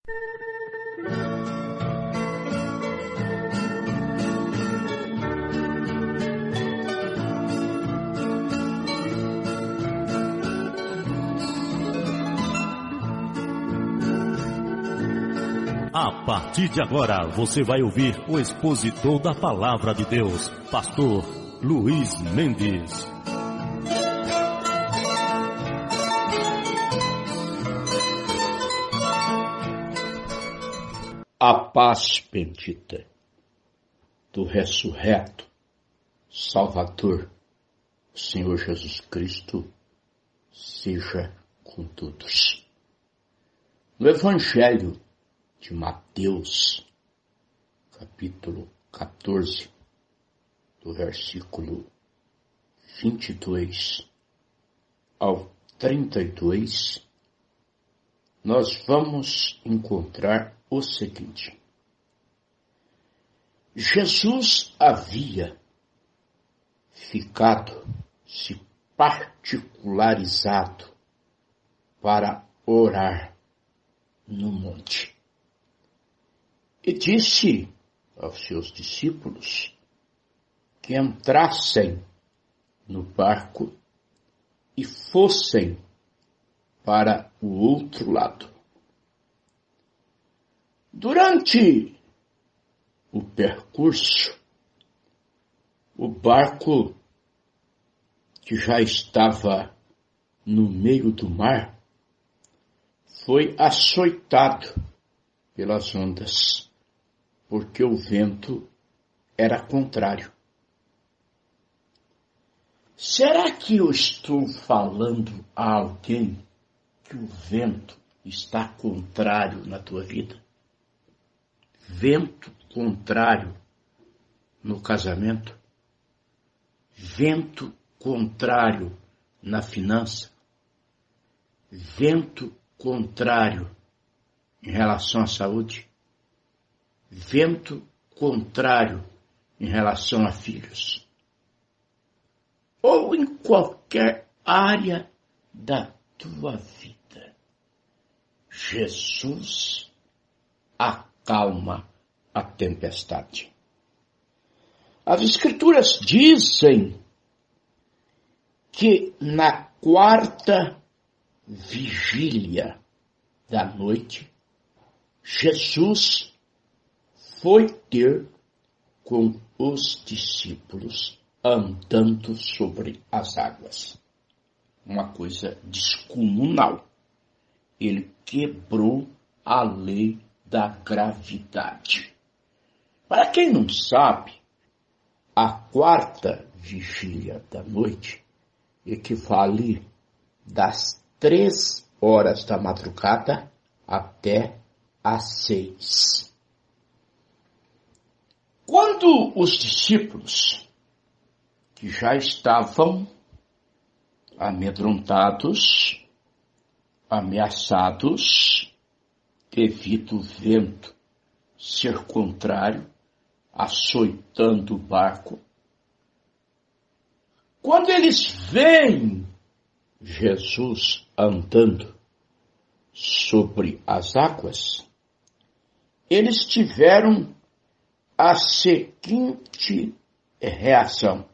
A partir de agora, você vai ouvir o expositor da Palavra de Deus, Pastor Luiz Mendes. A paz bendita do ressurreto Salvador, Senhor Jesus Cristo, seja com todos. No Evangelho de Mateus, capítulo 14, do versículo 22 ao 32, nós vamos encontrar o seguinte: Jesus havia se particularizado para orar no monte. E disse aos seus discípulos que entrassem no barco e fossem para o outro lado. Durante o percurso, o barco, que já estava no meio do mar, foi açoitado pelas ondas, porque o vento era contrário. Será que eu estou falando a alguém que o vento está contrário na tua vida? Vento contrário no casamento? Vento contrário na finança? Vento contrário em relação à saúde? Vento contrário em relação a filhos? Ou em qualquer área da tua vida, Jesus acalma a tempestade. As Escrituras dizem que na quarta vigília da noite, Jesus foi ter com os discípulos andando sobre as águas. Uma coisa descomunal. Ele quebrou a lei da gravidade. Para quem não sabe, a quarta vigília da noite equivale das 3 horas da madrugada até às 6. Quando os discípulos, que já estavam amedrontados, ameaçados, devido ao vento ser contrário, açoitando o barco, quando eles veem Jesus andando sobre as águas, eles tiveram a seguinte reação: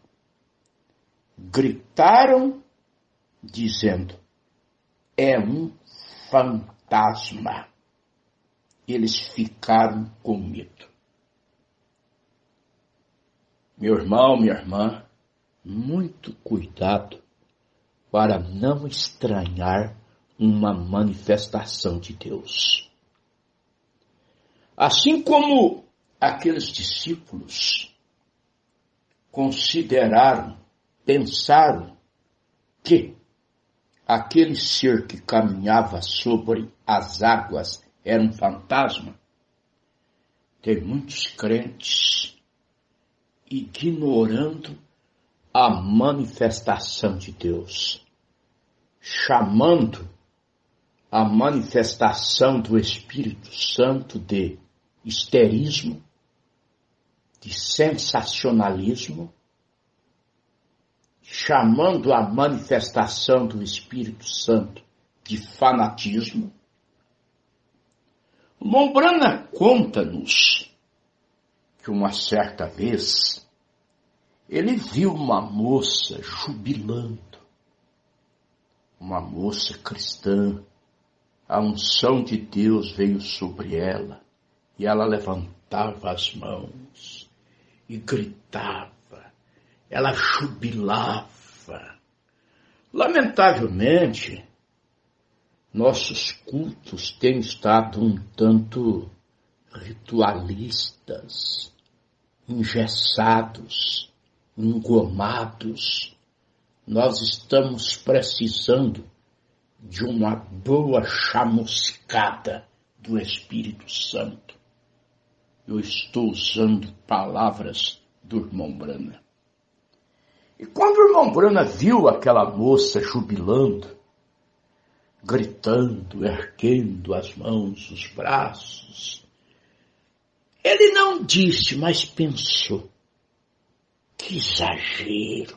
gritaram dizendo: é um fantasma. Eles ficaram com medo. Meu irmão, minha irmã, muito cuidado para não estranhar uma manifestação de Deus. Assim como aqueles discípulos pensaram que aquele ser que caminhava sobre as águas era um fantasma, tem muitos crentes ignorando a manifestação de Deus, chamando a manifestação do Espírito Santo de histerismo, de sensacionalismo, chamando a manifestação do Espírito Santo de fanatismo. Mombrana conta-nos que uma certa vez ele viu uma moça jubilando, uma moça cristã. A unção de Deus veio sobre ela e ela levantava as mãos e gritava, ela jubilava. Lamentavelmente, nossos cultos têm estado um tanto ritualistas, engessados, engomados. Nós estamos precisando de uma boa chamuscada do Espírito Santo. Eu estou usando palavras do irmão Brana. E quando o irmão Brana viu aquela moça jubilando, gritando, erguendo as mãos, os braços, ele não disse, mas pensou, que exagero.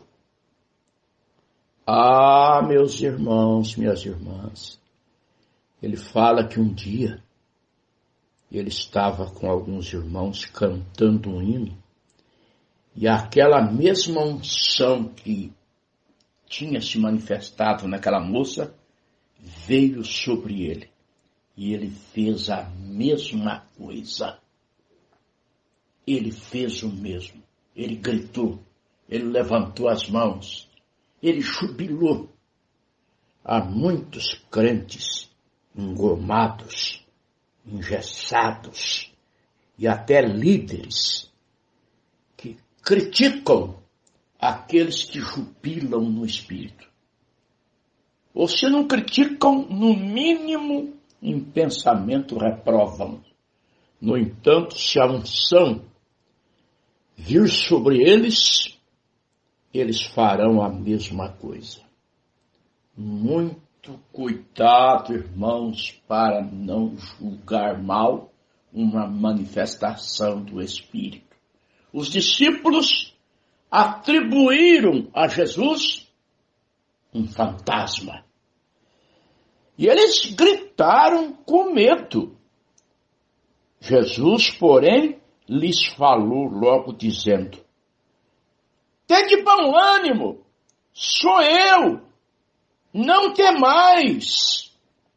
Ah, meus irmãos, minhas irmãs, ele fala que um dia ele estava com alguns irmãos cantando um hino e aquela mesma unção que tinha se manifestado naquela moça veio sobre ele e ele fez a mesma coisa. Ele fez o mesmo. Ele gritou, ele levantou as mãos, ele jubilou. Há muitos crentes engomados, engessados e até líderes que criticam aqueles que jubilam no Espírito. Ou se não criticam, no mínimo, em pensamento reprovam. No entanto, se a unção vir sobre eles, eles farão a mesma coisa. Muito cuidado, irmãos, para não julgar mal uma manifestação do Espírito. Os discípulos atribuíram a Jesus um fantasma. E eles gritaram com medo. Jesus, porém, lhes falou logo dizendo, tende bom ânimo, sou eu, não temais.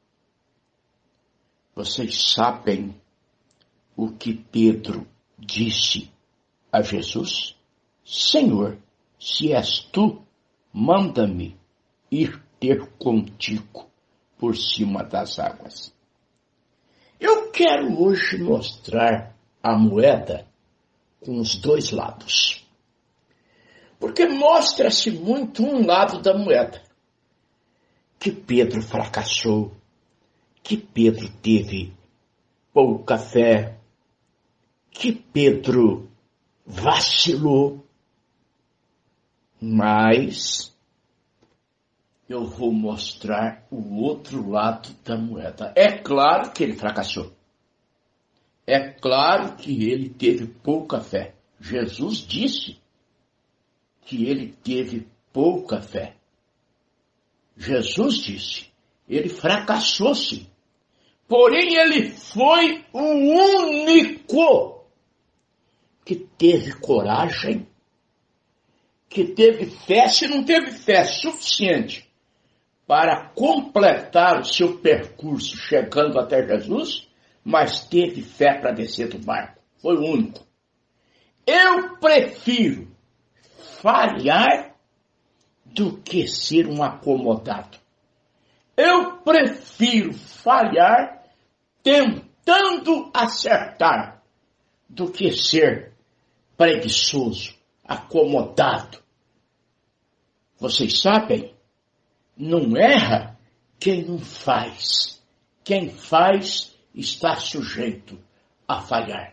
Vocês sabem o que Pedro disse a Jesus? Senhor, se és tu, manda-me ir ter contigo por cima das águas. Eu quero hoje mostrar a moeda com os dois lados. Porque mostra-se muito um lado da moeda. Que Pedro fracassou, que Pedro teve pouca fé, que Pedro vacilou. Mas eu vou mostrar o outro lado da moeda. É claro que ele fracassou. É claro que ele teve pouca fé. Jesus disse que ele teve pouca fé. Jesus disse, ele fracassou sim. Porém, ele foi o único que teve coragem, que teve fé, se não teve fé suficiente para completar o seu percurso chegando até Jesus, mas teve fé para descer do barco. Foi o único. Eu prefiro falhar do que ser um acomodado. Eu prefiro falhar tentando acertar do que ser preguiçoso, acomodado. Vocês sabem, não erra quem não faz. Quem faz está sujeito a falhar.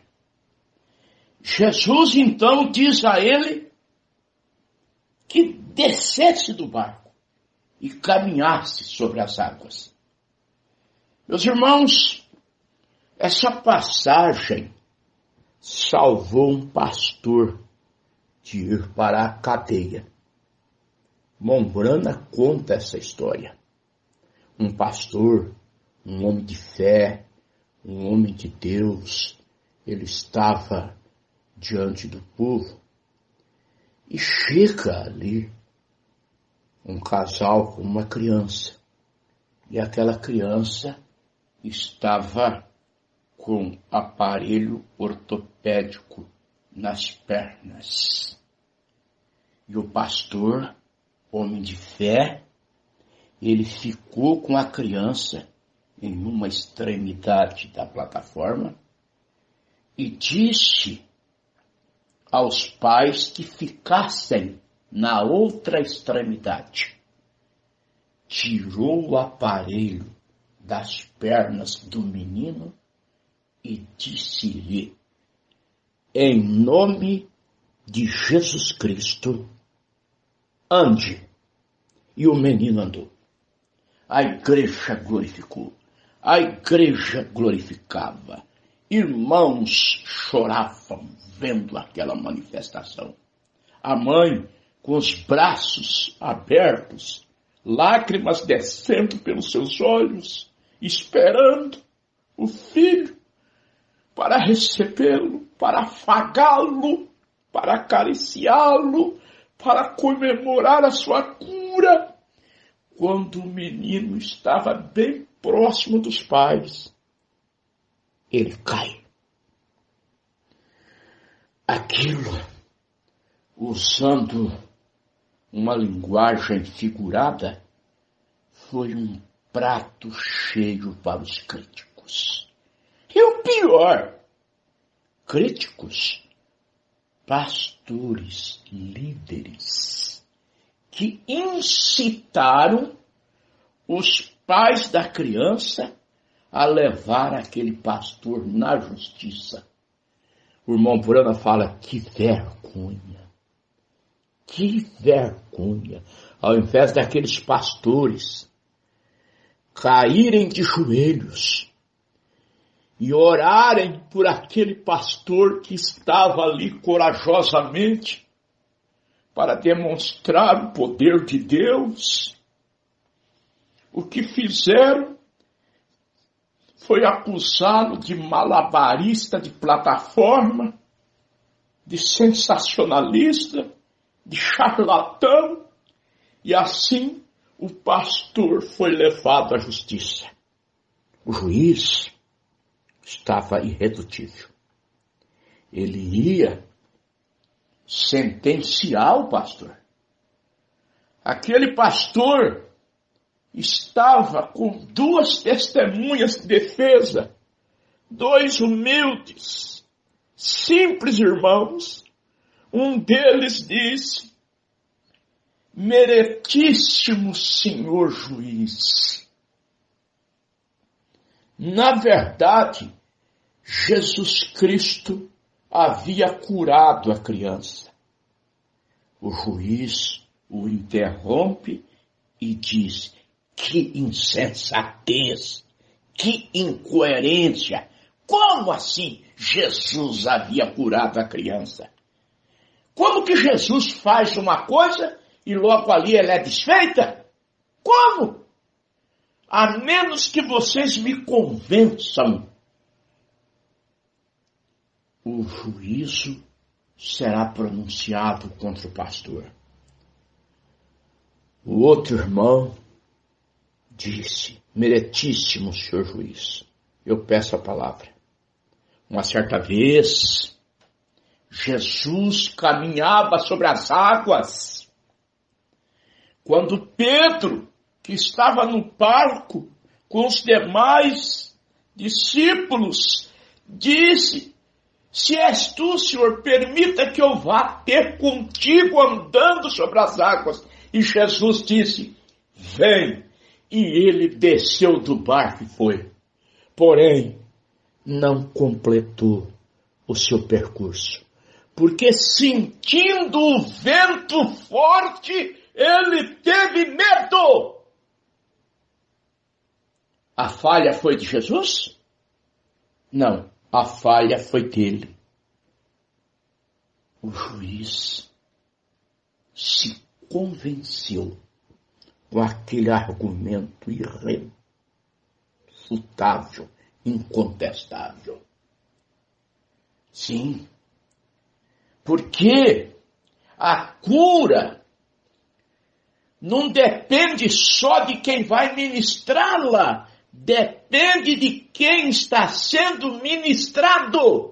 Jesus então diz a ele que descesse do barco e caminhasse sobre as águas. Meus irmãos, essa passagem salvou um pastor de ir para a cadeia. Mombrana conta essa história. Um pastor, um homem de fé, um homem de Deus, ele estava diante do povo e chega ali um casal com uma criança. E aquela criança estava com aparelho ortopédico nas pernas. E o pastor, homem de fé, ele ficou com a criança em uma extremidade da plataforma e disse aos pais que ficassem na outra extremidade. Tirou o aparelho das pernas do menino e disse-lhe, em nome de Jesus Cristo, ande. E o menino andou. A igreja glorificou. A igreja glorificava. Irmãos choravam vendo aquela manifestação. A mãe, com os braços abertos, lágrimas descendo pelos seus olhos, esperando o filho para recebê-lo, para afagá-lo, para acariciá-lo, para comemorar a sua cura. Quando o menino estava bem próximo dos pais, ele cai. Aquilo, usando uma linguagem figurada, foi um prato cheio para os críticos. E o pior, críticos, pastores, líderes, que incitaram os pais da criança a levar aquele pastor na justiça. O irmão Burana fala, que vergonha, que vergonha. Ao invés daqueles pastores caírem de joelhos e orarem por aquele pastor que estava ali corajosamente para demonstrar o poder de Deus, o que fizeram foi acusá-lo de malabarista de plataforma, de sensacionalista, de charlatão, e assim o pastor foi levado à justiça. O juiz estava irredutível. Ele ia sentenciar o pastor. Aquele pastor estava com duas testemunhas de defesa, dois humildes, simples irmãos. Um deles disse, meritíssimo senhor juiz, na verdade, Jesus Cristo havia curado a criança. O juiz o interrompe e diz, que insensatez, que incoerência, como assim Jesus havia curado a criança? Como que Jesus faz uma coisa e logo ali ela é desfeita? Como? A menos que vocês me convençam, o juízo será pronunciado contra o pastor. O outro irmão disse, meritíssimo senhor juiz, eu peço a palavra. Uma certa vez, Jesus caminhava sobre as águas, quando Pedro, que estava no barco com os demais discípulos, disse, se és tu, Senhor, permita que eu vá ter contigo andando sobre as águas. E Jesus disse, vem. E ele desceu do barco e foi. Porém, não completou o seu percurso. Porque sentindo o vento forte, ele teve medo. A falha foi de Jesus? Não, a falha foi dele. O juiz se convenceu com aquele argumento irrefutável, incontestável. Sim, porque a cura não depende só de quem vai ministrá-la, depende de quem está sendo ministrado.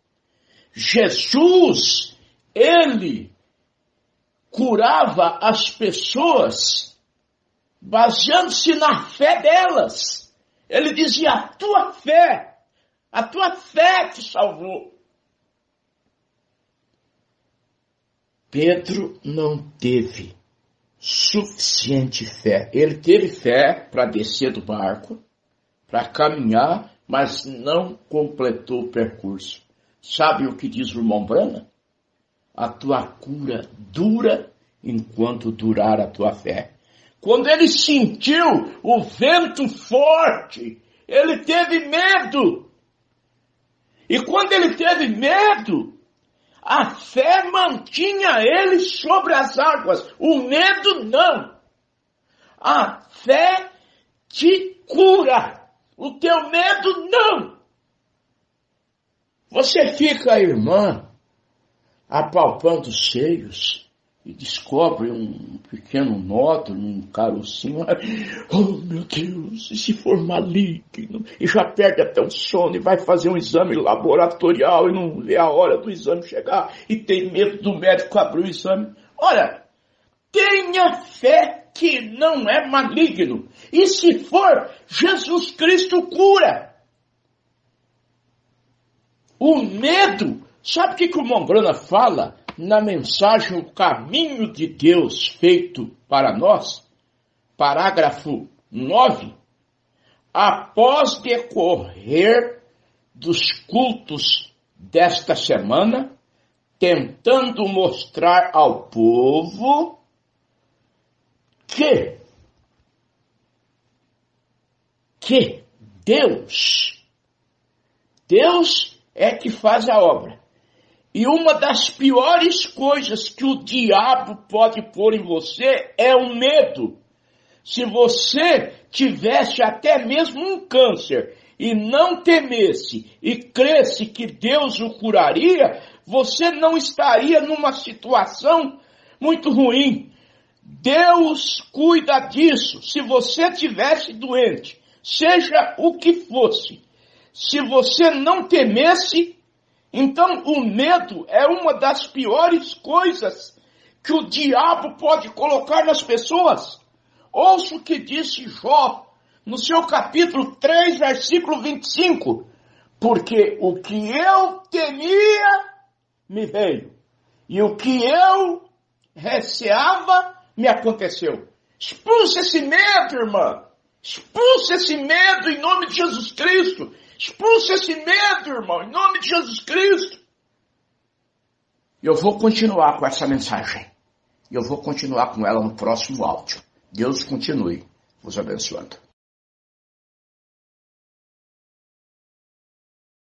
Jesus, ele curava as pessoas baseando-se na fé delas. Ele dizia, a tua fé te salvou. Pedro não teve suficiente fé. Ele teve fé para descer do barco, para caminhar, mas não completou o percurso. Sabe o que diz o irmão Branham? A tua cura dura enquanto durar a tua fé. Quando ele sentiu o vento forte, ele teve medo. E quando ele teve medo, a fé mantinha ele sobre as águas. O medo não. A fé te cura. O teu medo não. Você fica, irmã, apalpando os seios e descobre um pequeno nódulo, um carocinho. Oh, meu Deus, e se for maligno? E já perde até o sono e vai fazer um exame laboratorial e não vê a hora do exame chegar e tem medo do médico abrir o exame. Olha, tenha fé que não é maligno. E se for, Jesus Cristo cura. O medo, sabe o que o Mombrana fala na mensagem O Caminho de Deus feito para nós? Parágrafo 9. Após decorrer dos cultos desta semana, tentando mostrar ao povo que Deus é que faz a obra. E uma das piores coisas que o diabo pode pôr em você é o medo. Se você tivesse até mesmo um câncer e não temesse e cresce que Deus o curaria, você não estaria numa situação muito ruim. Deus cuida disso. Se você tivesse doente, seja o que fosse, se você não temesse, então o medo é uma das piores coisas que o diabo pode colocar nas pessoas. Ouça o que disse Jó no seu capítulo 3, versículo 25. Porque o que eu temia me veio, e o que eu receava me aconteceu. Expulse esse medo, irmã. Expulse esse medo em nome de Jesus Cristo. Expulse esse medo, irmão, em nome de Jesus Cristo. Eu vou continuar com essa mensagem. Eu vou continuar com ela no próximo áudio. Deus continue vos abençoando.